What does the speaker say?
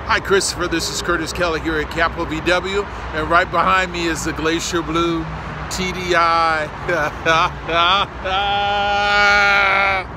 Hi Christopher, this is Curtis Kelly here at Capital VW, and right behind me is the Glacier Blue TDI.